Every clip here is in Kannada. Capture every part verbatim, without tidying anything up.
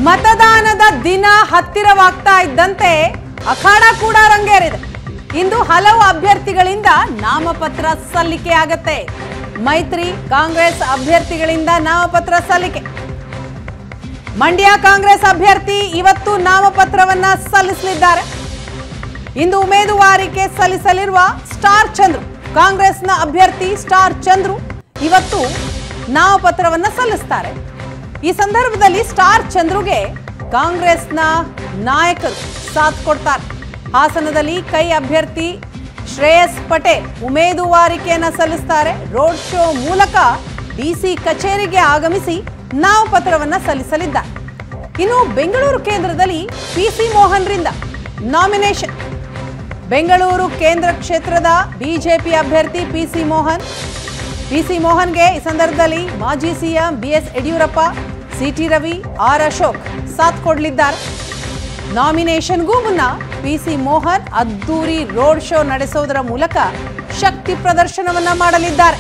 ಮತದಾನದ ದಿನ ಹತ್ತಿರವಾಗ್ತಾ ಇದ್ದಂತೆ ಅಖಾಡ ಕೂಡ ರಂಗೇರಿದೆ. ಇಂದು ಹಲವು ಅಭ್ಯರ್ಥಿಗಳಿಂದ ನಾಮಪತ್ರ ಸಲ್ಲಿಕೆ ಆಗತ್ತೆ. ಮೈತ್ರಿ ಕಾಂಗ್ರೆಸ್ ಅಭ್ಯರ್ಥಿಗಳಿಂದ ನಾಮಪತ್ರ ಸಲ್ಲಿಕೆ. ಮಂಡ್ಯ ಕಾಂಗ್ರೆಸ್ ಅಭ್ಯರ್ಥಿ ಇವತ್ತು ನಾಮಪತ್ರವನ್ನ ಸಲ್ಲಿಸಲಿದ್ದಾರೆ. ಇಂದು ಉಮೇದುವಾರಿಕೆ ಸಲ್ಲಿಸಲಿರುವ ಸ್ಟಾರ್ ಚಂದ್ರು, ಕಾಂಗ್ರೆಸ್ನ ಅಭ್ಯರ್ಥಿ ಸ್ಟಾರ್ ಚಂದ್ರು ಇವತ್ತು ನಾಮಪತ್ರವನ್ನ ಸಲ್ಲಿಸುತ್ತಾರೆ. ಈ ಸಂದರ್ಭದಲ್ಲಿ ಸ್ಟಾರ್ ಚಂದ್ರುಗೆ ಕಾಂಗ್ರೆಸ್ನ ನಾಯಕರು ಸಾಥ್ ಕೊಡ್ತಾರೆ. ಹಾಸನದಲ್ಲಿ ಕೈ ಅಭ್ಯರ್ಥಿ ಶ್ರೇಯಸ್ ಪಟೇಲ್ ಉಮೇದುವಾರಿಕೆಯನ್ನು ಸಲ್ಲಿಸುತ್ತಾರೆ. ರೋಡ್ ಶೋ ಮೂಲಕ ಡಿಸಿ ಕಚೇರಿಗೆ ಆಗಮಿಸಿ ನಾಮಪತ್ರವನ್ನ ಸಲ್ಲಿಸಲಿದ್ದಾರೆ. ಇನ್ನು ಬೆಂಗಳೂರು ಕೇಂದ್ರದಲ್ಲಿ ಪಿಸಿ ಮೋಹನ್ರಿಂದ ನಾಮಿನೇಷನ್. ಬೆಂಗಳೂರು ಕೇಂದ್ರ ಕ್ಷೇತ್ರದ ಬಿಜೆಪಿ ಅಭ್ಯರ್ಥಿ ಪಿಸಿ ಮೋಹನ್ ಪಿಸಿ ಮೋಹನ್ಗೆ ಈ ಸಂದರ್ಭದಲ್ಲಿ ಮಾಜಿ CM BS Yediyurappa, C T, Ravi ಅಶೋಕ್ ಸಾಥ್ ಕೊಡಲಿದ್ದಾರೆ. ನಾಮಿನೇಷನ್ಗೂ ಮುನ್ನ ಪಿಸಿ ಮೋಹನ್ ಅದ್ದೂರಿ ರೋಡ್ ಶೋ ನಡೆಸುವುದರ ಮೂಲಕ ಶಕ್ತಿ ಪ್ರದರ್ಶನವನ್ನ ಮಾಡಲಿದ್ದಾರೆ.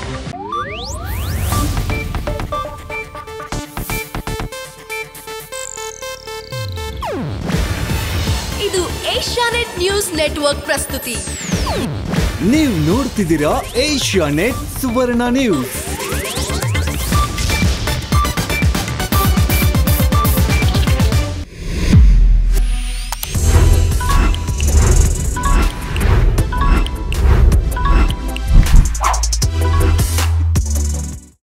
ಇದು ಏಷ್ಯಾನೆಟ್ ನ್ಯೂಸ್ ನೆಟ್ವರ್ಕ್ ಪ್ರಸ್ತುತಿ. ನೀವು ನೋಡ್ತಿದ್ದೀರಾ ಏಷ್ಯಾನೆಟ್ ಸುವರ್ಣ ನ್ಯೂಸ್.